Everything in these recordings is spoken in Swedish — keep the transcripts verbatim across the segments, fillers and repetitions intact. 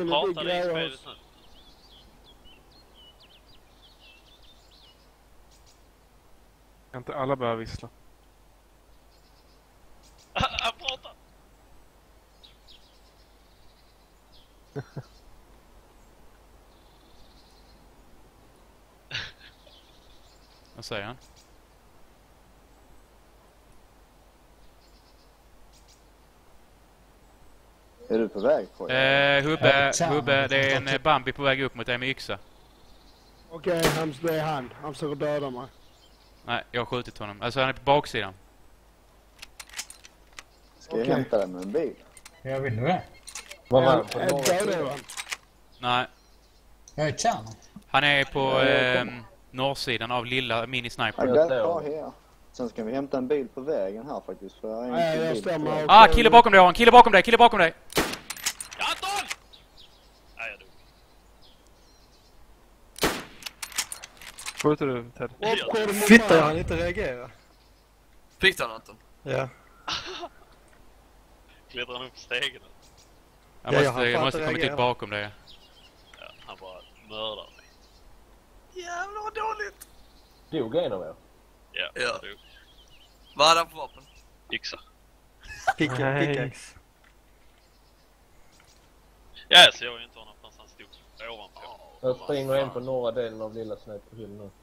Pratar det i spelet nu? Kan inte alla börja vissla? Han pratar! Vad säger han? Är du på väg på det? Eh, Hubbe, Hubbe, det är en eh, Bambi på väg upp mot dig med yxa. Okej, okay, det är han. Han försöker döda mig. Nej, jag har skjutit honom. Alltså han är på baksidan. Ska jag okay. hämta den med en bil? Jag vill du det? Vad var det? Jag dödar han. Nej. Jag är kärn. Han är på eh, norrsidan av lilla mini-sniper. Jag går här. Sen ska vi hämta en bil på vägen här faktiskt. För jag Nej, jag stämmer. Ah, kille bakom dig, har en kille bakom dig, kille bakom dig. Ja, Anton! Nej, jag dog. Skjuter du, Ted? Fitta, jag hann inte reagera. Fick du han, Anton? Ja. Klättrar han upp stegen? Jag måste, ja, jag måste komma till bakom dig. Ja, han bara mördar mig. Jävlar vad dåligt. Dog en av er? Ja, ja. dog. Vad hade han för vapen? Yxa. Pickaxe. Ja, så jag är inte honom förrän han stod ovanpå. Jag springer en på norra delen av lilla sniperhyllan nu.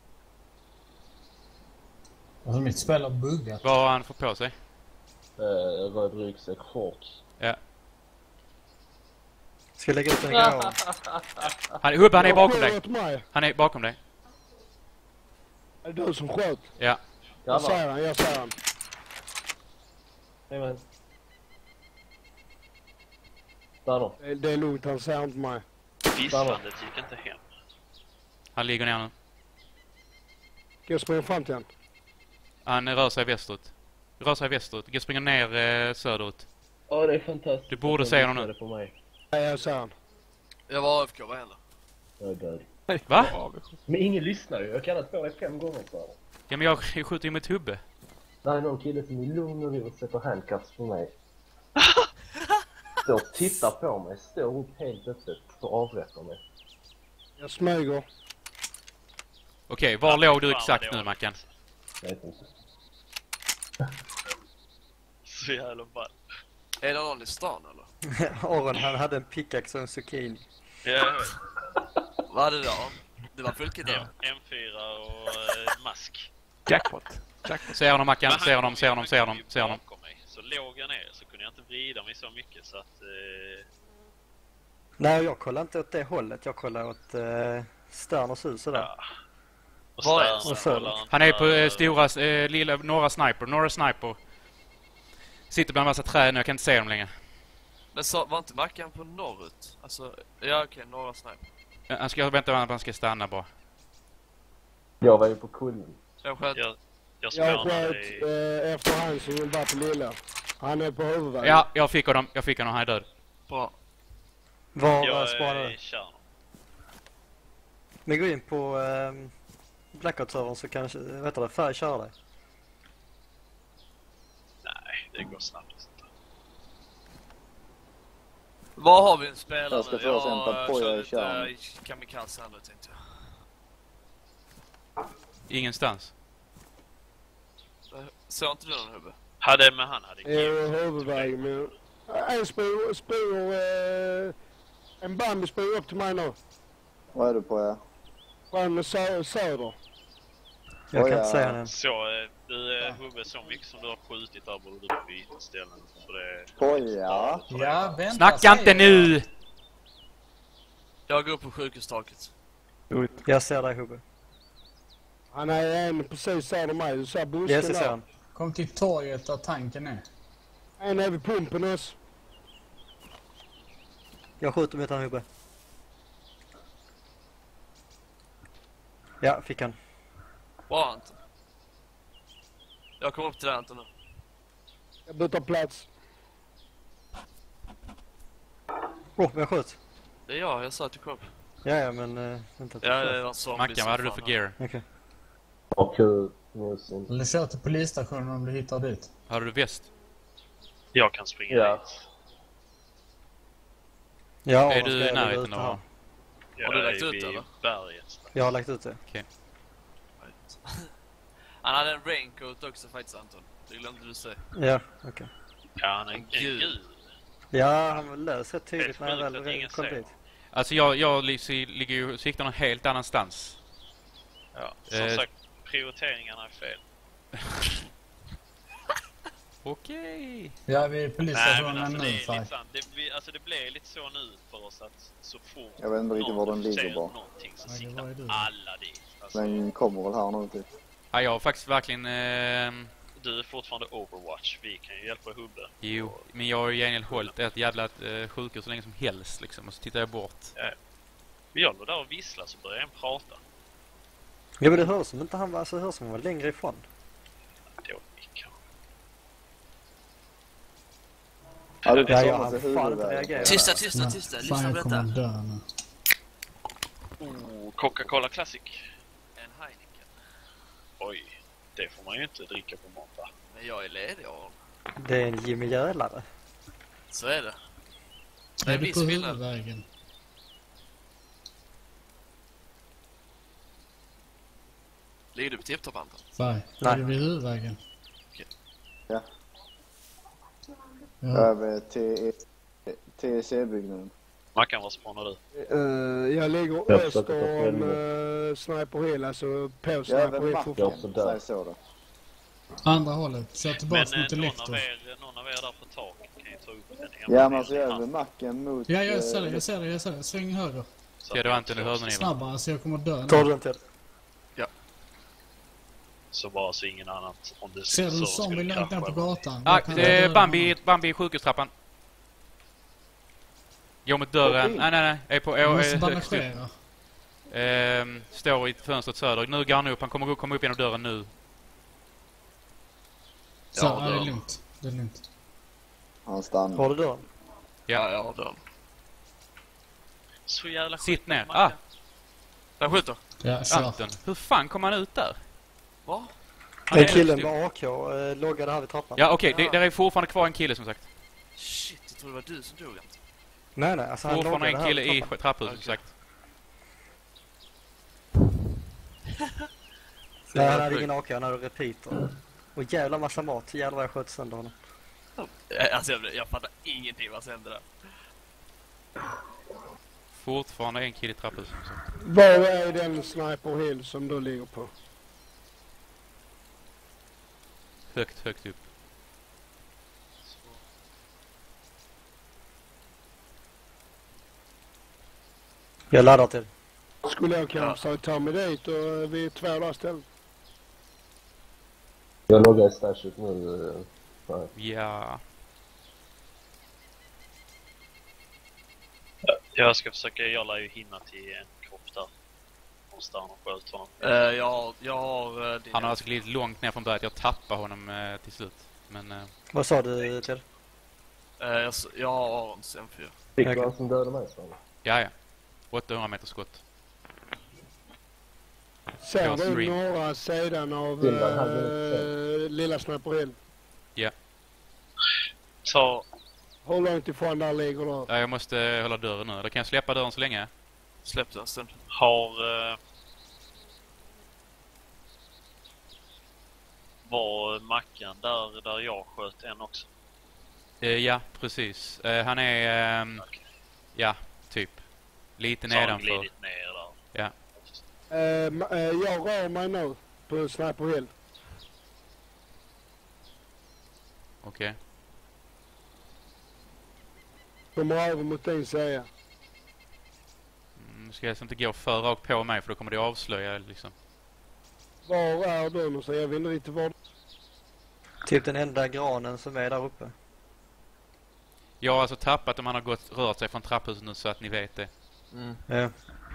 Alltså mitt spel har buggat. Vad har han fått på sig? Uh, röd ryggsäck, shorts. Ja. Ska jag lägga ut en grej? Han, Hubbe, han är bakom dig. Han är bakom dig. Är det du som sköt? Ja. Jag ser han, jag ser han. Amen. Där då. Det, det är lugnt, han ser inte mig. Visslandet gick inte hem. Han ligger ner nu. Ska jag springa fram till han? Han rör sig västerut. Rör sig västerut. Gå springa ner eh, söderut. Ja, det är fantastiskt. Du borde se honom nu. På mig. Nej, jag ser han. Jag var A F K, vad händer? Jag är död. Va? Men ingen lyssnar ju. Jag kan inte få det fem gånger för det. Ja, men jag skjuter ju med ett hubbe. Det är någon kille som är lugn och vill sätta handcuffs på mig. Står och tittar på mig. Står upp helt öppet och avrättar mig. Jag smyger. Okej, okay, var ja, låg du exakt nu, Mackan? Jag vet inte. Så jävla ball. Är det någon i stan eller? Aron, han hade en pickaxe och en zucchini. Ja. Vad hade du då? Det var fullt ja, M fyra och uh, mask. Jackpot. Jackpot. Ser honom, Mackan. Ser honom, ser honom, ser honom, ser honom. Så låg jag ner så kunde jag inte vrida mig så mycket så att... Uh... Nej, jag kollar inte åt det hållet. Jag kollar åt uh, Sterners hus och där. Ja. Och Stern, han är på uh, stora, uh, lilla, norra sniper. Norra sniper. Sitter bland en massa träd nu, jag kan inte se dem längre. Men så var inte Mackan på norrut? Alltså, ja okej, okay, norra sniper. Ja, han ska vänta på att han ska stanna bara. Jag var ju på kullen. Jag sköt. Jag, jag, jag sköt i... eh, efter han som var på lilla. Han är på huvudvägen. Ja, jag fick honom. Jag fick honom, han är död. Bra. Var jag spanar du? Vi går in på eh, Blackout-servern så kanske, vet du det, Färg köra dig. Nej, det går snabbt. Vad har vi en spelare? Jag ska få oss hämta på jag kör. Jag kamikaze här nu tänkte jag. Ingenstans. Såg inte du någon hubbe? Hade med han hade jag huvudvägen men en spår spår eh, en Bambi spår upp till mig nu. Vad är du på, ja? Fram sö söder. Jag kan inte säga den. Så du eh, hubbe så mycket som du har skjutit där borde du byta ställen för det. Poja. Ja, vänta. Snacka inte nu. Jag går upp på sjukhustaket. Jag ser dig hubbe. Han är en precis söder mig. Du ser bussen yes, där. Han. Kom till torget där tanken är. En är vid pumpen oss. Jag skjuter med han hubbe. Ja, fick han. Bra Anton. Jag kommer upp till dig Anton nu. Jag byter plats. Åh, oh, jag sköt. Det är jag, jag sa att du kom upp. Ja, ja, men... Uh, vänta. Ja, det var så. Mackan, vad hade du för gear? Okej. Okay. Och eller kör till polisstationen om du hittar dit. Har du väst? Jag kan springa ja. dit. Ja, Är vad du ska i jag närheten lägga ut av här? honom? Jag Har du är lagt ut vid det, eller? berget. Jag har lagt ut det. Han hade en raincoat också faktiskt, Anton. Det glömde du säga. Ja, okej. Okay. Ja, han är en Gud. gud. Ja, han var lös rätt tydligt Helt när jag sjukt väl att ingen kom ser. dit. Alltså jag, jag li- ligger ju och siktar någon helt annanstans. Ja, som Eh. sagt, prioriteringarna är fel. Okej. Jag är vid Nej, men polisstationen alltså det nu, är Faj. lite sant. Det blir, alltså det blir lite så nu för oss att så fort Jag vet inte riktigt var den ligger ser bara. någonting så Nej, det siktar var ju du. alla dit. Alltså, Den kommer väl här nu typ. Ja, jag har faktiskt verkligen... Eh, du är fortfarande Overwatch. Vi kan ju hjälpa Hubbe. jo, men jag har ju gengäld hållit ett jävla eh, sjukhus så länge som helst liksom. Och så tittar jag bort. Jag låg där och vissla så började en prata. Ja, men det hörs som inte han var, så hörs som han var längre ifrån. Då gick han. Ja, du Ja, kan jag ta har sig fan inte huvudvägen. reagerat. Tysta, tysta, Nej, tysta. Fan, Lyssna på jag kommer detta. dö nu. Oh, Coca-Cola Classic. En Heineken. Oj, det får man ju inte dricka på måndag. Men jag är ledig av. Det är en Jimmy Jölare. Så är det. Det är Är en du viss på skillnad. huvudvägen? Ligger du på tipptopp, Anton? Faj. Nej. Är du vid huvudvägen? Okej. Ja. Ja. Över till T C byggnaden. Mackan, var spånar du? Uh, jag ligger Jag försöker öster ta om själv. uh, Sniper Hill, alltså på Jag är Sniper väl Hill macken, fortfarande. så där. säg så då. Andra hållet. Kör Men tillbaks eh, mot någon, av Electro. er, någon av er där på taket kan ju ta upp en Ja, men alltså jag är väl macken mot... Ja, jag ser det, eh, jag ser det, jag ser det. Sväng höger. Ser du Anton i hörnen? Snabbare så jag kommer dö Tar nu. du den till? Så bara så ingen annan om det Ser du så zombie skulle långt ner på krascha. gatan? Ah, Jag kan det döda är honom. Bambi, Bambi i sjukhustrappan. Går mot dörren. Okej. Nej, nej, nej. Är på... Jag Är, måste är högst upp. bandagera. Ehm, står i fönstret söder. Nu går han upp. Han kommer gå- komma upp genom dörren nu. Så, Ja, ja, det är då. lugnt. Det är lugnt. Han stannar. Har du dörren? Ja, jag har dörren. Så jävla Sitt ner. Mackan. Ah, Den skjuter. Ja, kör. Anton. Hur fan kom han ut där? Va? Han Den är killen högst upp. med A K eh, loggade här vid trappan. Ja, okej. Ja. Det, där är fortfarande kvar en kille som sagt. Shit, jag tror det var du som dog, Anton. Nej, nej, alltså han Fortfarande loggade en här kille vid i trappan. trapphuset som Okej. sagt. Nej, han hade ingen A K, han hade repeater. Och jävla massa mat, jävlar vad jag sköt sönder honom. Eh, Alltså jag, jag fattar ingenting vad som hände där. Fortfarande en kille i trapphuset som sagt. Var är den Sniper Hill som du ligger på? Högt, högt upp. Jag laddar till. Skulle jag kanske försöka ta mig dit och eh, vi är två där istället. Jag loggar i stashet nu. eh, nej. Ja. Jag ska försöka, jag lär ju hinna till en kropp där. Någonstans och sköt honom. Eh, jag har... Jag har eh, din... Han har alltså glidit långt ner från berget. Jag tappar honom eh, till slut. Men eh, Vad sa du till? Eh, jag, s- jag har Arons M fyra. Fick Okej. du han som dödade mig, Sven? ja, ja. åttahundra meter skott. Ser Ja, du stream. norra sidan av Bilden hade uh, lilla Sniper Hill? Ta, Hur långt ifrån där ligger du? Ja, jag måste hålla dörren nu. Eller kan jag släppa dörren så länge? Släpp den en stund. har... Uh, var Mackan där, där jag sköt en också? Eh, ja, precis. Eh, han är... ehm, Okej. ja, typ. Lite Så har han nedanför. glidit ner där. Ja. Eh, ma- eh, jag rör mig nu på Sniper Hill. Okej. Kommer över mot din sida. Mm, ska jag inte gå för rakt på mig för då kommer det avslöja liksom. Var är du någonstans? Jag vet inte riktigt var. Typ den enda granen som är där uppe. Jag har alltså tappat om han har gått, rört sig från trapphuset nu så att ni vet det. Ja.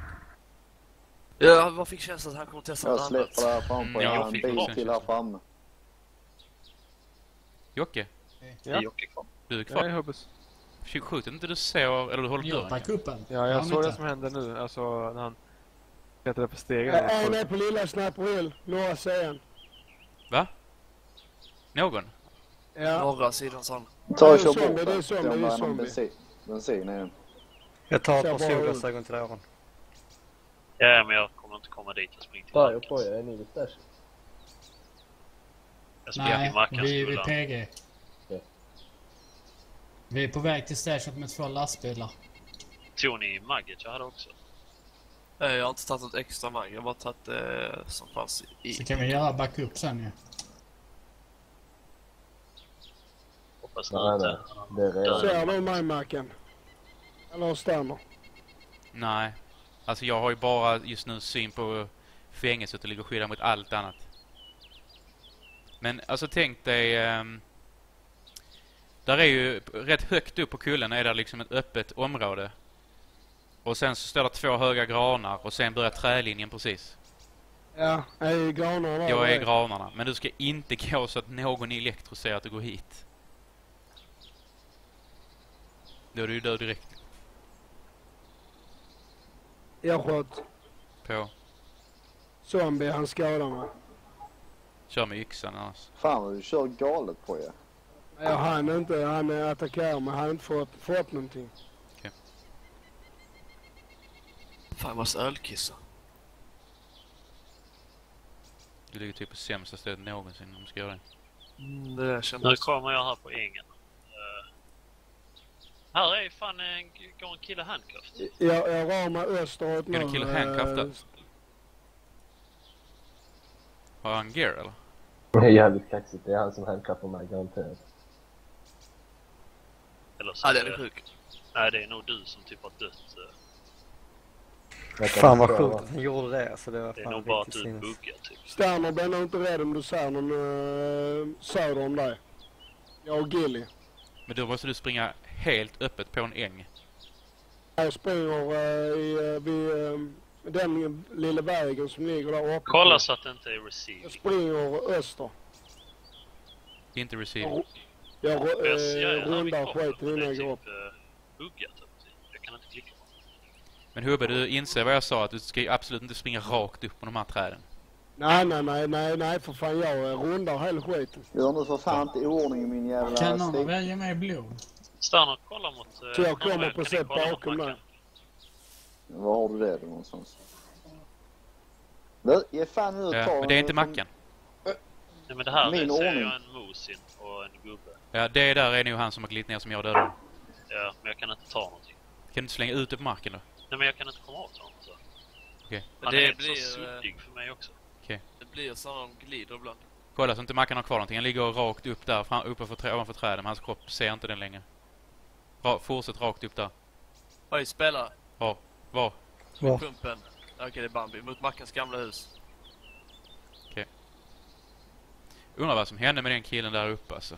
Jag bara fick känslan att han kommer testa Jag något släpper annat. där framför. Mm, Jag jag har en fick bil också till en här känsla. framme. Jocke, Ja. Jocke kvar. du är Jag kvar. är Hubbes. Skjut inte du ser, eller du håller Jag dörren tar igen. kuppen. Ja, jag Han såg inte. det som hände nu. Alltså när han klättrade på stegen. Eh, En är på lilla Sniper Hill, norra sidan. Va? Någon? Ja. Norra sidan sån. Ta och Det är kör zombie, bort det är den. zombie, Se om det är det är någon zombie. bensin. Bensin i den. Jag tar ett Ser par bra solglasögon till öron. Ja, men jag kommer inte komma dit. Jag springer till Där Marcus. på er, är ni vid stash? Jag springer Nej, till Marcus vi är vid skolan. P G. Okej. Vi är på väg till stashet med två lastbilar. Tog ni Magget jag hade också? Eh, Jag har inte tagit något extra mag. Jag har bara tagit det eh, som fanns i. Så kan vi göra backup sen ju. Hoppas ni Nej, inte. nej. Det är redan. Ser du mig, Mackan? Eller stämmer? Nej. Alltså jag har ju bara just nu syn på fängelset och ligger skyddad mot allt annat. Men alltså tänk dig... Um, där är ju rätt högt upp på kullen är det liksom ett öppet område. Och sen så står det två höga granar och sen börjar trälinjen precis. Ja, jag är i granar där. Jag är granarna. Men du ska inte gå så att någon i elektro ser att du går hit. Då är du ju död direkt. Jag sköt På. zombie, han skadade mig. Kör med yxan annars. Fan vad du kör galet på er. Jag hann inte, han attackerade mig, han hade inte fått, fått någonting. Fan, jag måste ölkissa. Du ligger typ på sämsta stället någonsin om du ska göra det. Mm, det där Nu kändes... kommer jag här på ängen. Uh, här är fan en, går en kille handcuffed. Jag, jag rör mig österut nu. Är det kille handcuffed eh, där? Har han gear eller? Det är jävligt kaxigt. Det är han som handcuffar mig, garanterat. Eller så Ja, är den är det- sjuk. Nej, det är nog du som typ har dött. uh, Jag kan Fan vad förstå, sjukt va? att han gjorde det. Alltså, det var Det är fan nog bara att riktigt du sinnes. buggar typ. Sterner, blir nog inte rädd om du ser någon uh, söder om dig. Jag och Gilly. Men då måste du springa helt öppet på en äng. Jag springer uh, i, uh, vid uh, den lilla vägen som ligger där uppe. Kolla så att det inte är Jag receiving. springer öster. Inte receive. Jag, jag uh, Jag ser jag hör rundar mikrofonen, skiten men det innan är jag går upp. typ uh, buggat. Typ. Jag kan inte klicka på det. Men Hubbe, du inser vad jag sa, att du ska ju absolut inte springa rakt upp på de här träden. Nej, nej, nej, nej, nej, för fan jag uh, rundar hela skiten. Gör nu för fan inte i ordning min jävla Kan någon stick. välja mig blod? Stanna och kolla mot... Uh, Så jag någon kommer väg. på Kan ni sätt kolla mot bakom Mackan? där. Var har du det då någonstans? Du, ge fan ut Ja, ta men det är en- inte Mackan. Nej, men det här Min det ser ordning. jag en mosin och en gubbe. Ja, det där är nog han som har glidit ner som jag dödade. Ja, men jag kan inte ta någonting. Kan du inte slänga ut det på marken då? Nej, men jag kan inte komma åt honom så. Okej. Men Han det är helt blir, så eh, suddig för mig också. Det blir så att de glider ibland. Kolla så inte Mackan har kvar någonting. Han ligger rakt upp där, fram, uppe för trä, ovanför träden. Men hans kropp ser inte den längre. Ra, fortsätt rakt upp där. Oj, spela. Var? Var? Var? Pumpen. Okej, det är Bambi. Mot Mackans gamla hus. Undrar vad som hände med den killen där uppe alltså.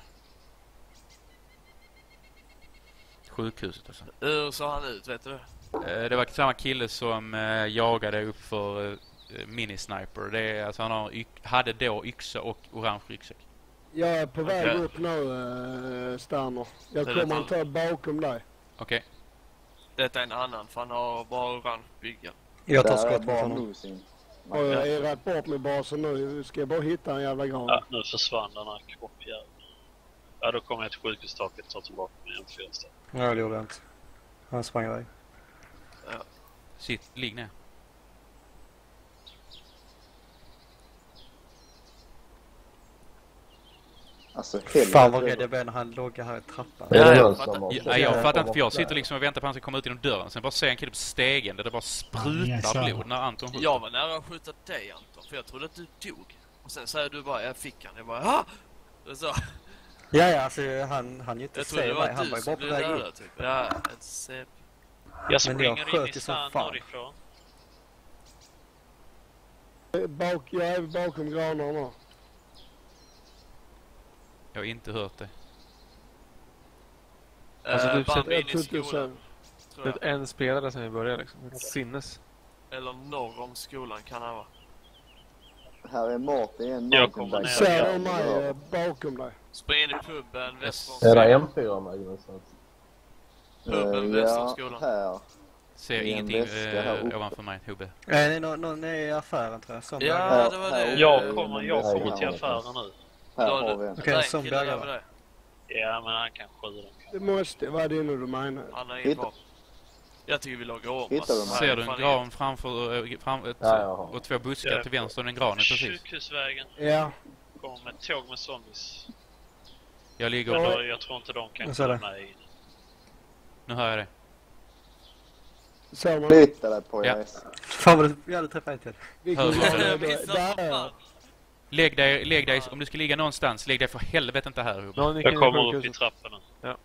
Sjukhuset alltså. Hur såg han ut, vet du? Eh, Det var samma kille som eh, jagade upp för eh, minisniper. Det är, alltså han har yx- hade då yxa och orange ryggsäck. Jag är på väg Okej. upp nu, uh, Sterner. Jag Det är kommer rätt. att ta bakom dig. Okej. Detta är en annan, för han har bara orange bygga. Jag tar Där är skott mot bara honom. mosin. Och jag är rätt bort med basen nu. Ska jag bara hitta en jävla gran. Ja, nu försvann den här kroppjäveln. Ja, då kommer jag till sjukhustaket och tar tillbaka min M fyra stället. Ja, det gjorde jag inte. Han sprang iväg. Sitt, ligg ner. Alltså helvete. Fan vad rädd jag blev när han låg här i trappan. Är det Ja, någon jag som fattar. har Ja, försökt nej, jag komma fattar inte för jag bort sitter där? liksom och väntar på att han ska komma ut genom dörren. Sen bara ser en kille på stegen där det bara Ja, sprutar kör. blod när Anton skjuter. Jag var nära att skjuta dig, Anton, för jag trodde att du dog. Och sen säger du bara, jag fick han. Jag bara, ah! Så, Ja, ja, alltså han, han ju inte jag trodde se det mig. var Han du var ju som bara på blev väg dödad, upp. typ. Ja, ett sep. Jag Men jag springer in sköt i ju som stan fan. norrifrån. Bak, jag är bakom granarna. Jag har inte hört det. Alltså, Eh, du Bambi Jag in tror i inte så. skolan, Det tror är jag. en spelare sen vi började liksom. Sinnes. Eller norr om skolan kan han vara. Här är mat, det är en Jag mountain kommer bike. ner. Ser du mig eh, bakom dig? Spring in i puben väster om Är skolan. det M fyra med någonstans? Puben Eh, väster om ja, skolan. här. Ser Det är en ingenting väska här eh, uppe. ovanför mig, Hubbe. Är det någon, någon i affären tror jag? Som Ja, Här- det var här det. uppe Jag är kommer, en jag väska kommer till här affären någonstans. nu. Här Ja, har det- vi en. Okej, Det är en som kille bägare. över det. Ja, men han kan skjuta den. Det måste vara det nu du menar. Han har Hitta- inget vapen. Jag tycker vi loggar om. Hittar du Alltså, mig? Ser du en fan gran framför äh, fram, ett, Ja, ja. och två buskar Ja, till vänster och en gran precis? Sjukhusvägen. Ja. Kommer med tåg med zombies. Jag ligger Eller, på... jag tror inte de kan Jag ser det. komma in. Nu hör jag det. Ser man. Flytta dig på Ja. er. Fan vad du... Jag hade träffat en till. Vilken Hör du? var det Jag då? missar Där för är fan. Lägg dig, lägg dig, om du ska ligga någonstans, lägg dig för helvete inte här uppe. Någon gick Jag in i kommer upp i sjukhuset. trapporna.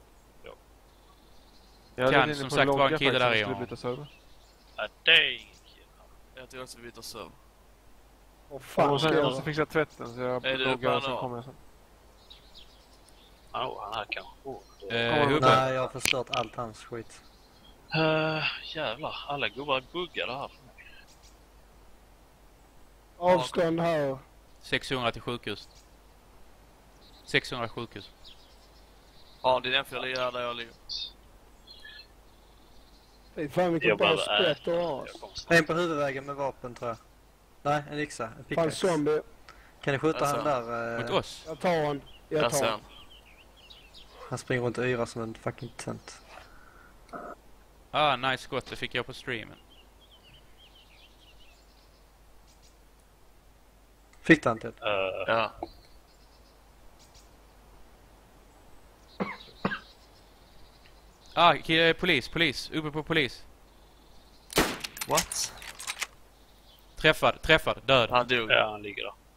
Jag Kan, hade inne som på sagt, logga vara en kille faktiskt, där som i, skulle ja. byta server. Ja, det är ingen kille. Jag tycker också vi byter server. Åh fan, Och sen ska jag jag måste fixa tvätten så jag Är du loggar och på sen nu? kommer jag sen. Ja, han här kanske. Oh, Eh, Hubbe, Nej, jag har förstört allt hans skit. uh, jävlar, alla gubbar är buggade här. avstånd här. sexhundra till sjukhus. sexhundra sjukhus. Ja, det är den för jag ligger här där jag ligger. Fy fan vilken Jag bara bra sprätt du har. Jag kommer snart. En på huvudvägen med vapen tror jag. Nej, en yxa. En Fan pickaxe. zombie. Kan ni skjuta Alltså. han där? Mot Eh, oss? Jag tar han. Jag Jag tar ser han. den. han springer runt och yrar som en fucking tönt. Ah, nice skott, det fick jag på streamen. Fick han till? Uh, Ja. Ah, ki- polis, polis, uppe på polis. What? Träffad, träffad, död. Han dog. ja, han ligger där.